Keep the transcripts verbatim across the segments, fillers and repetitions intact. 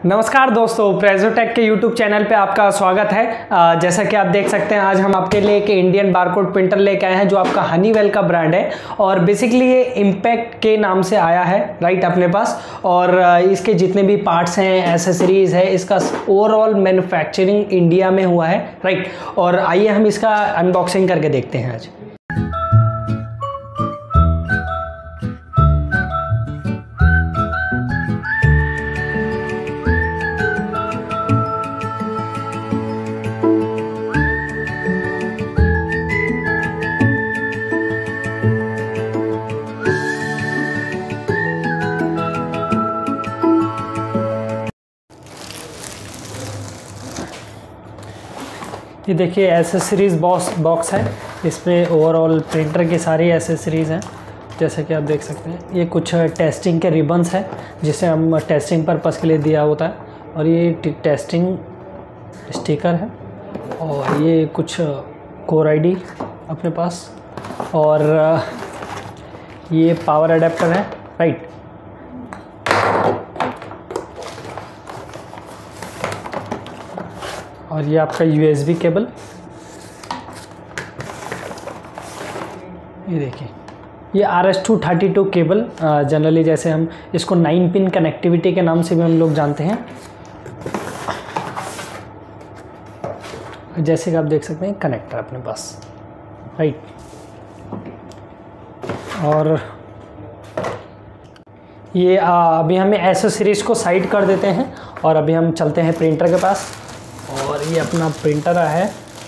नमस्कार दोस्तों, प्रेजोटेक के यूट्यूब चैनल पे आपका स्वागत है। आ, जैसा कि आप देख सकते हैं, आज हम आपके लिए एक इंडियन बारकोड प्रिंटर लेके आए हैं जो आपका हनीवेल का ब्रांड है और बेसिकली ये इम्पैक्ट के नाम से आया है राइट अपने पास। और इसके जितने भी पार्ट्स हैं, एसेसरीज है, इसका ओवरऑल मैन्युफैक्चरिंग इंडिया में हुआ है राइट। और आइए हम इसका अनबॉक्सिंग करके देखते हैं आज। ये देखिए एसेसरीज़ बॉक्स बॉक्स है। इसमें ओवरऑल प्रिंटर की सारी एसेसरीज़ हैं जैसे कि आप देख सकते हैं। ये कुछ टेस्टिंग के रिबन्स हैं जिसे हम टेस्टिंग पर्पज़ के लिए दिया होता है। और ये टेस्टिंग स्टिकर है और ये कुछ कोर आईडी अपने पास। और ये पावर अडेप्टर है राइट। और ये आपका यूएसबी केबल, ये देखिए ये R S two thirty two cable, generally जैसे हम इसको नाइन पिन कनेक्टिविटी के नाम से भी हम लोग जानते हैं। जैसे कि आप देख सकते हैं कनेक्टर अपने पास राइट। और ये आ, अभी हमें एसेसरीज को साइड कर देते हैं और अभी हम चलते हैं प्रिंटर के पास। और ये अपना प्रिंटर है।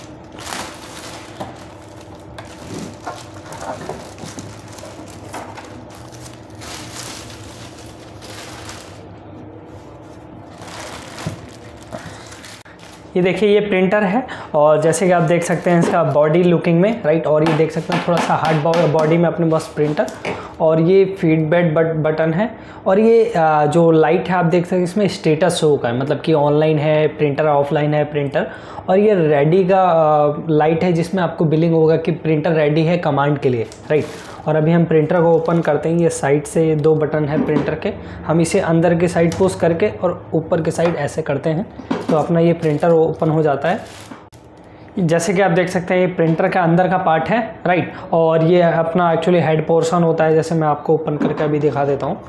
ये देखिए ये प्रिंटर है और जैसे कि आप देख सकते हैं इसका बॉडी लुकिंग में राइट। और ये देख सकते हैं थोड़ा सा हार्ड बॉडी में अपने पास प्रिंटर। और ये फीडबैक बट बटन है। और ये जो लाइट है आप देख सकते हैं इसमें स्टेटस शो का है, मतलब कि ऑनलाइन है प्रिंटर, ऑफलाइन है प्रिंटर। और ये रेडी का लाइट है जिसमें आपको बिलिंग होगा कि प्रिंटर रेडी है कमांड के लिए राइट। और अभी हम प्रिंटर को ओपन करते हैं। ये साइड से दो बटन है प्रिंटर के, हम इसे अंदर के साइड पुश करके और ऊपर के साइड ऐसे करते हैं तो अपना ये प्रिंटर ओपन हो जाता है। जैसे कि आप देख सकते हैं ये प्रिंटर का अंदर का पार्ट है राइट। और ये अपना एक्चुअली हेड पोर्शन होता है, जैसे मैं आपको ओपन करके अभी दिखा देता हूँ।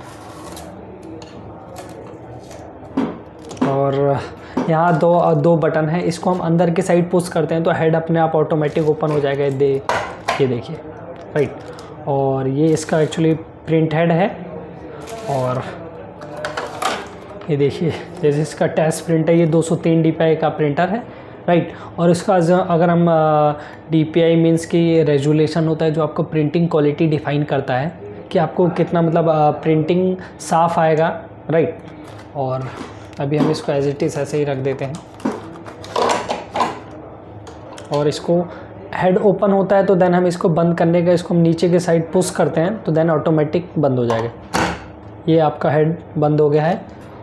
और यहाँ दो दो बटन है, इसको हम अंदर की साइड पुश करते हैं तो हेड अपने आप ऑटोमेटिक ओपन हो जाएगा। दे ये देखिए राइट। और ये इसका एक्चुअली प्रिंट हेड है। और ये देखिए जैसे इसका टेस्ट प्रिंट है, ये दो सौ तीन डी पी आई का प्रिंटर है राइट। और इसका अगर हम डी पी आई मीन्स की रेजोल्यूशन होता है जो आपको प्रिंटिंग क्वालिटी डिफाइन करता है कि आपको कितना मतलब प्रिंटिंग साफ़ आएगा राइट। और अभी हम इसको एज इट इज़ ऐसे ही रख देते हैं। और इसको हेड ओपन होता है तो देन हम इसको बंद करने का, इसको हम नीचे के साइड पुश करते हैं तो देन ऑटोमेटिक बंद हो जाएगा। ये आपका हेड बंद हो गया है।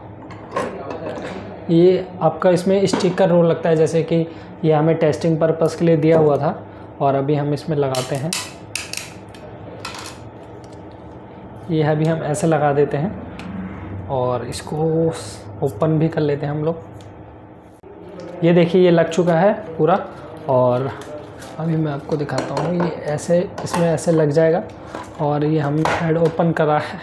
ये आपका इसमें स्टिकर रोल लगता है, जैसे कि ये हमें टेस्टिंग पर्पज़ के लिए दिया हुआ था। और अभी हम इसमें लगाते हैं, ये अभी हम ऐसे लगा देते हैं और इसको ओपन भी कर लेते हैं हम लोग। ये देखिए ये लग चुका है पूरा। और अभी मैं आपको दिखाता हूँ, ये ऐसे इसमें ऐसे लग जाएगा। और ये हम हेड ओपन करा है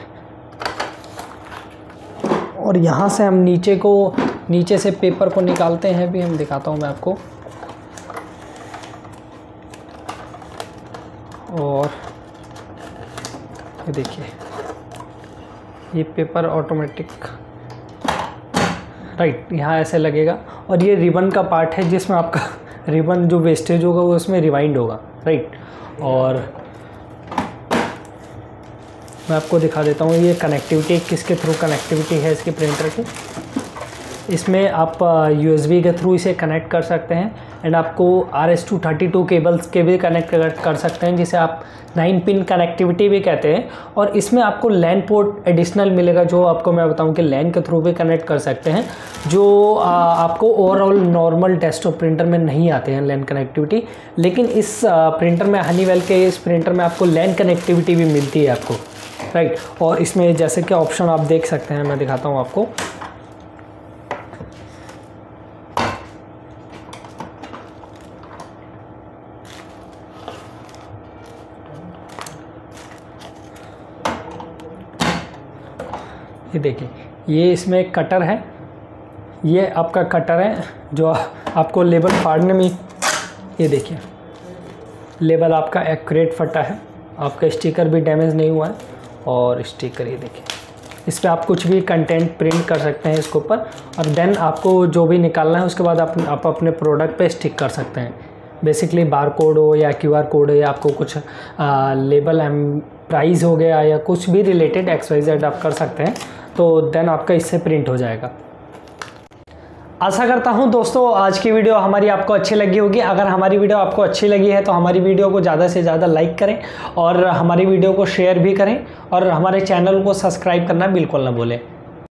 और यहाँ से हम नीचे को नीचे से पेपर को निकालते हैं। भी हम दिखाता हूँ मैं आपको। और ये देखिए ये पेपर ऑटोमेटिक राइट यहाँ ऐसे लगेगा। और ये रिबन का पार्ट है जिसमें आपका रिबन जो वेस्टेज होगा वो उसमें रिवाइंड होगा राइट। और मैं आपको दिखा देता हूँ ये कनेक्टिविटी किसके थ्रू कनेक्टिविटी है इसके प्रिंटर की। इसमें आप यूएसबी के थ्रू इसे कनेक्ट कर सकते हैं एंड आपको R S two thirty two cables के भी कनेक्ट कर सकते हैं जिसे आप नाइन पिन कनेक्टिविटी भी कहते हैं। और इसमें आपको लैन पोर्ट एडिशनल मिलेगा जो आपको मैं बताऊं कि लैन के थ्रू भी कनेक्ट कर सकते हैं, जो आ, आपको ओवरऑल नॉर्मल डेस्कटॉप प्रिंटर में नहीं आते हैं लैन कनेक्टिविटी। लेकिन इस आ, प्रिंटर में हनीवेल के इस प्रिंटर में आपको लैन कनेक्टिविटी भी मिलती है आपको राइट। और इसमें जैसे कि ऑप्शन आप देख सकते हैं, मैं दिखाता हूँ आपको। ये देखिए, ये इसमें एक कटर है, ये आपका कटर है जो आपको लेबल फाड़ने में, ये देखिए लेबल आपका एक्यूरेट फटा है, आपका स्टिकर भी डैमेज नहीं हुआ है। और स्टिकर ये देखिए, इस पर आप कुछ भी कंटेंट प्रिंट कर सकते हैं इसके ऊपर, और देन आपको जो भी निकालना है उसके बाद आप, आप अपने प्रोडक्ट पे स्टिक कर सकते हैं। बेसिकली बार कोड हो या क्यू आर कोड हो या आपको कुछ आ, लेबल एम प्राइस हो गया या कुछ भी रिलेटेड एक्स वाई जेड आप कर सकते हैं, तो देन आपका इससे प्रिंट हो जाएगा। आशा करता हूं दोस्तों आज की वीडियो हमारी आपको अच्छी लगी होगी। अगर हमारी वीडियो आपको अच्छी लगी है तो हमारी वीडियो को ज़्यादा से ज़्यादा लाइक करें और हमारी वीडियो को शेयर भी करें और हमारे चैनल को सब्सक्राइब करना बिल्कुल ना भूलें।